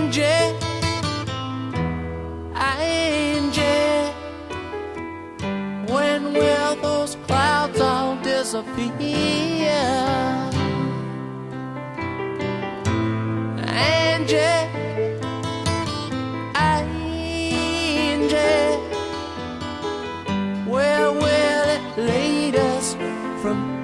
Angie, when will those clouds all disappear? Angie, Angie, where will it lead us from